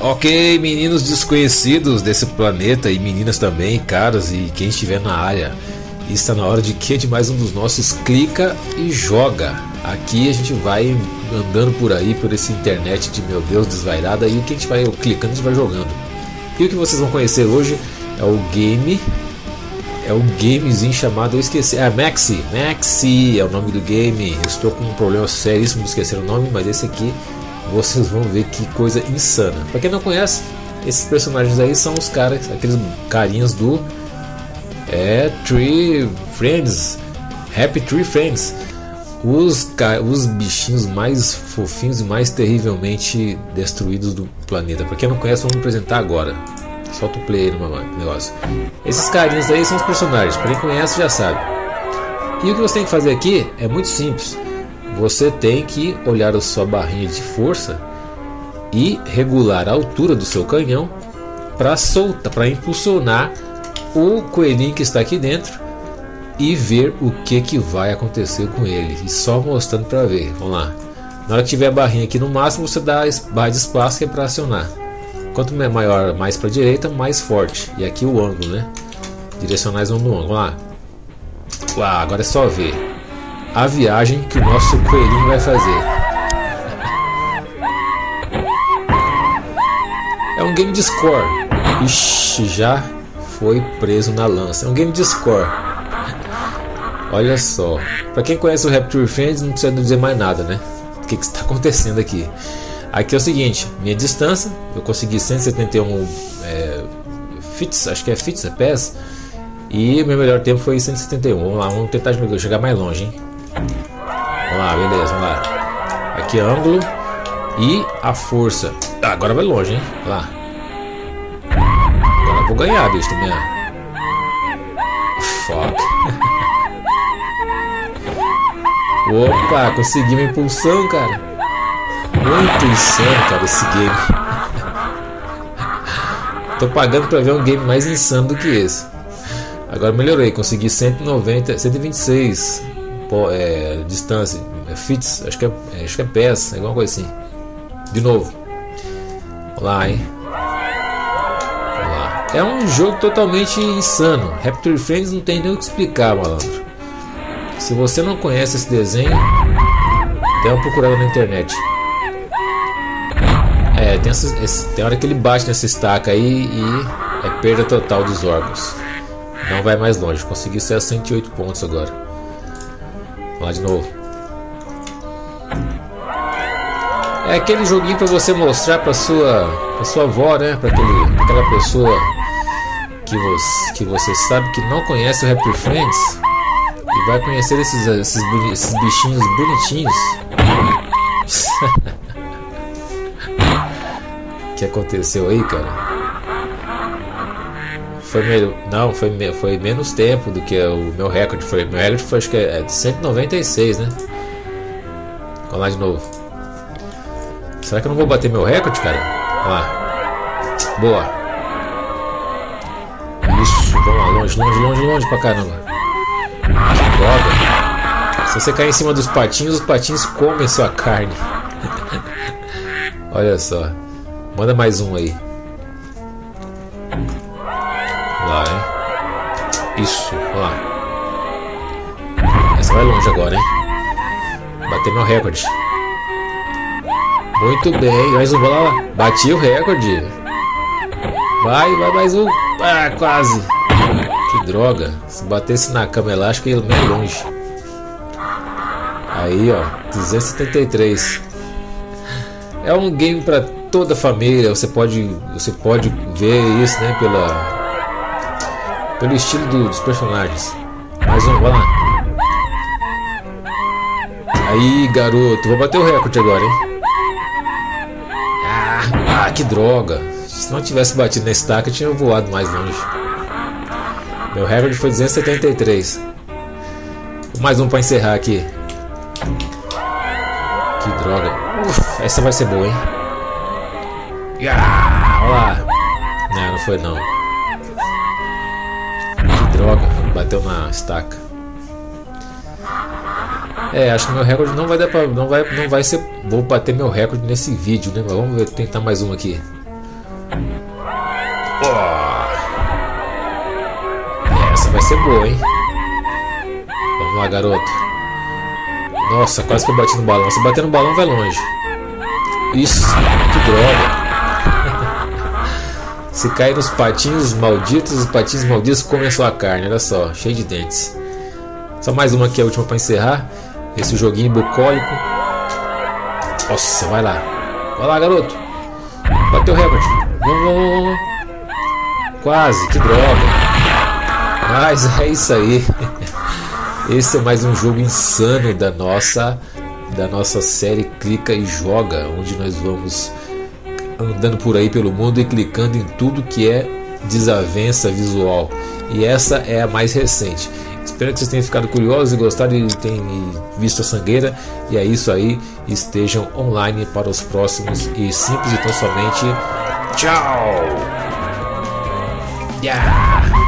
Ok, meninos desconhecidos desse planeta e meninas também, caras e quem estiver na área, está na hora de mais um dos nossos Clica e Joga. Aqui a gente vai andando por aí, por esse internet de meu Deus desvairada, e o que a gente vai clicando, a gente vai jogando. E o que vocês vão conhecer hoje é o gamezinho chamado, eu esqueci, Maxi é o nome do game. Eu estou com um problema seríssimo de esquecer o nome, mas esse aqui vocês vão ver que coisa insana. Pra quem não conhece, esses personagens aí são os caras, aqueles carinhas do Tree Friends, Happy Tree Friends, os bichinhos mais fofinhos e mais terrivelmente destruídos do planeta. Pra quem não conhece, vamos apresentar agora. Solta o play aí no negócio. Esses carinhas aí são os personagens, pra quem conhece já sabe. E o que você tem que fazer aqui é muito simples. Você tem que olhar a sua barrinha de força e regular a altura do seu canhão para impulsionar o coelhinho que está aqui dentro e ver o que vai acontecer com ele. E só mostrando para ver. Vamos lá. Na hora que tiver a barrinha aqui no máximo, você dá a barra de espaço que é para acionar. Quanto maior, mais para a direita, mais forte. E aqui o ângulo, né? Direcionais vão no ângulo. Vamos lá. Uau, agora é só ver a viagem que o nosso coelhinho vai fazer. É um game de score. Ixi, já foi preso na lança. É um game de score. Olha só. Pra quem conhece o Happy Tree Friends, não precisa dizer mais nada, né? O que está acontecendo aqui? Aqui é o seguinte, minha distância, eu consegui 171 fits, acho que é fits, pés. E meu melhor tempo foi 171. Vamos lá, vamos tentar chegar mais longe, hein? Vamos lá, beleza, vamos lá. Aqui é ângulo e a força. Agora vai longe, hein? Vamos lá. Agora eu vou ganhar, bicho, também. Fuck. Opa, consegui uma impulsão, cara. Muito insano, cara, esse game. Tô pagando pra ver um game mais insano do que esse. Agora melhorei, consegui 126 distância, fits, acho que é pés, alguma coisa assim. De novo. Vamos lá, hein? Vamos lá. É um jogo totalmente insano. Happy Tree Friends não tem nem o que explicar, malandro. Se você não conhece esse desenho, dê uma procurada na internet. Tem hora que ele bate nessa estaca aí e é perda total dos órgãos. Não vai mais longe. Consegui ser a 108 pontos agora. Vamos lá de novo. É aquele joguinho para você mostrar para sua avó, né? Para aquela pessoa que você sabe que não conhece o Happy Friends e vai conhecer esses bichinhos bonitinhos. O que aconteceu aí, cara? Foi menos tempo do que o meu recorde. Meu recorde foi, acho que é de 196, né? Vamos lá de novo. Será que eu não vou bater meu recorde, cara? Vamos lá. Boa. Isso, vamos lá, longe pra caramba. Que droga. Se você cair em cima dos patinhos, os patinhos comem sua carne. Olha só. Manda mais um aí. Vamos lá, hein? Isso, vamos lá. Essa vai longe agora, hein? Bater meu recorde. Muito bem, mais um, vamos lá. Bati o recorde. Vai mais um. Ah, quase. Que droga. Se batesse na cama elástica, ele ia longe. Aí, ó, 273. É um game para toda a família. Você pode ver isso, né, pelo estilo dos personagens. Mais um, vai lá. Aí, garoto, vou bater o recorde agora, hein? Ah, que droga. Se não tivesse batido na estaca, eu tinha voado mais longe. Meu recorde foi 273. Mais um para encerrar aqui. Que droga. Essa vai ser boa, hein? Olha lá. Não foi não. Que droga. Bateu na estaca. Acho que meu recorde não vai dar pra. Não vai ser. Vou bater meu recorde nesse vídeo, né? Mas vamos ver, tentar mais um aqui. Essa vai ser boa, hein? Vamos lá, garoto. Nossa, quase que eu bati no balão. Se bater no balão, vai longe. Isso, que droga. Se cair nos patinhos malditos, os patinhos malditos comem a sua carne. Olha só, cheio de dentes. Só mais uma aqui, a última para encerrar. Esse joguinho bucólico. Nossa, vai lá. Vai lá, garoto. Bateu o recorde. Vamos. Quase, que droga. Mas é isso aí. Esse é mais um jogo insano da nossa série Clica e Joga, onde nós vamos andando por aí pelo mundo e clicando em tudo que é desavença visual. E essa é a mais recente. Espero que vocês tenham ficado curiosos e gostado e tenham visto a sangueira. E é isso aí. Estejam online para os próximos e simples e tão somente. Tchau! Yeah.